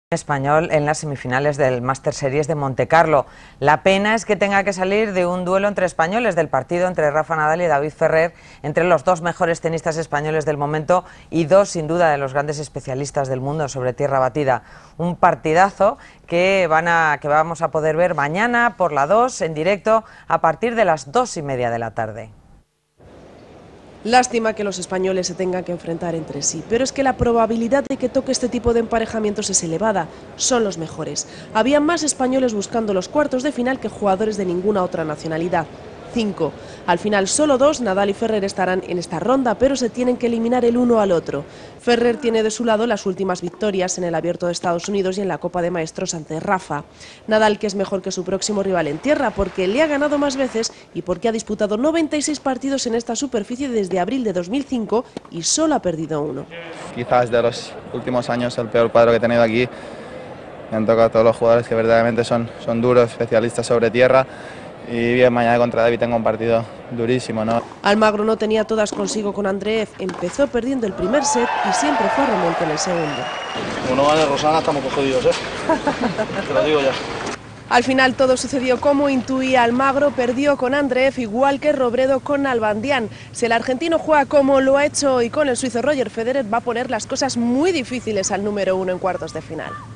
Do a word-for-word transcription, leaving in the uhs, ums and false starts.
Español en las semifinales del Master Series de Montecarlo. La pena es que tenga que salir de un duelo entre españoles, del partido entre Rafa Nadal y David Ferrer, entre los dos mejores tenistas españoles del momento y dos, sin duda, de los grandes especialistas del mundo sobre tierra batida. Un partidazo que, van a, que vamos a poder ver mañana por la dos en directo a partir de las dos y media de la tarde. Lástima que los españoles se tengan que enfrentar entre sí, pero es que la probabilidad de que toque este tipo de emparejamientos es elevada. Son los mejores. Había más españoles buscando los cuartos de final que jugadores de ninguna otra nacionalidad. Cinco. Al final solo dos, Nadal y Ferrer, estarán en esta ronda, pero se tienen que eliminar el uno al otro. Ferrer tiene de su lado las últimas victorias en el Abierto de Estados Unidos y en la Copa de Maestros ante Rafa. Nadal, que es mejor que su próximo rival en tierra porque le ha ganado más veces y porque ha disputado noventa y seis partidos en esta superficie desde abril de dos mil cinco y solo ha perdido uno. Quizás de los últimos años el peor cuadro que he tenido aquí. Me han tocado todos los jugadores que verdaderamente son, son duros, especialistas sobre tierra. Y bien, mañana contra David tengo un partido durísimo, ¿no? Almagro no tenía todas consigo con Andreev. Empezó perdiendo el primer set y siempre fue a remonte en el segundo. Como no gane Rosana, estamos jodidos, ¿eh? Te lo digo ya. Al final todo sucedió como intuía Almagro, perdió con Andreev igual que Robredo con Nalbandián. Si el argentino juega como lo ha hecho hoy con el suizo Roger Federer, va a poner las cosas muy difíciles al número uno en cuartos de final.